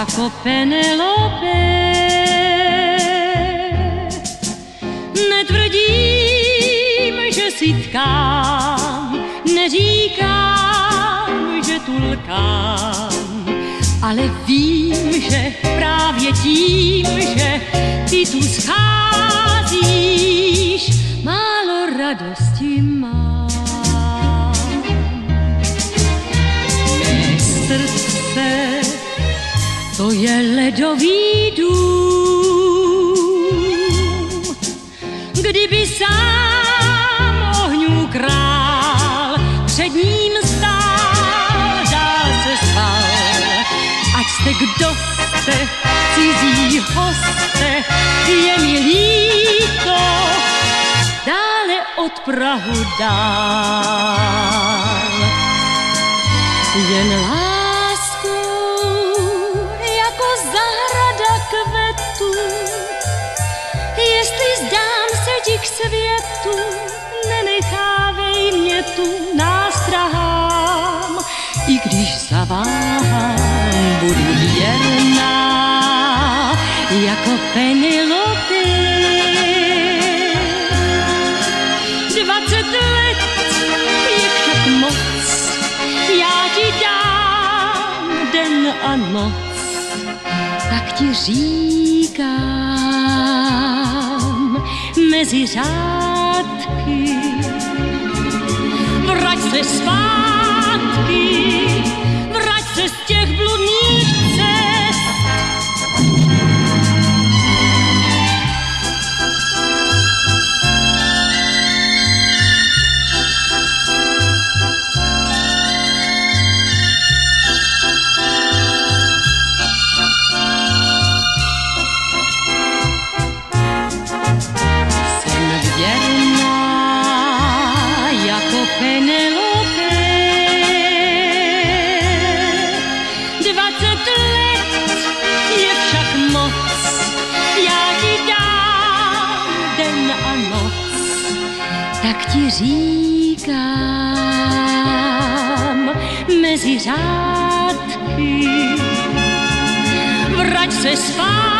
jako Penelope. Netvrdím, že si tkám, neříkám, že tulkám, ale vím, že právě tím, že ty tu scházíš, málo radosti mám. Mé srdce, to je ledový dům, kdyby sám ohňů král před ním stál, dál se spal. Ať jste kdo jste, cizí hoste, je mi líto, dále od Prahu dál. Jen láskou jako zahrada kvetů, jestli zdám se ti k světu, nenechávej mě tu nástrahám, i když zaváhám, budu věrná jako Penelope. 20 let je však moc, já ti dám den a noc, tak ti říkám mezi řádky, vrať se zpátky, vrať se z těch bludných cest. Penelope, 20 let je však moc, já ti dám den a noc, tak ti říkám mezi řádky, vrať se zpátky.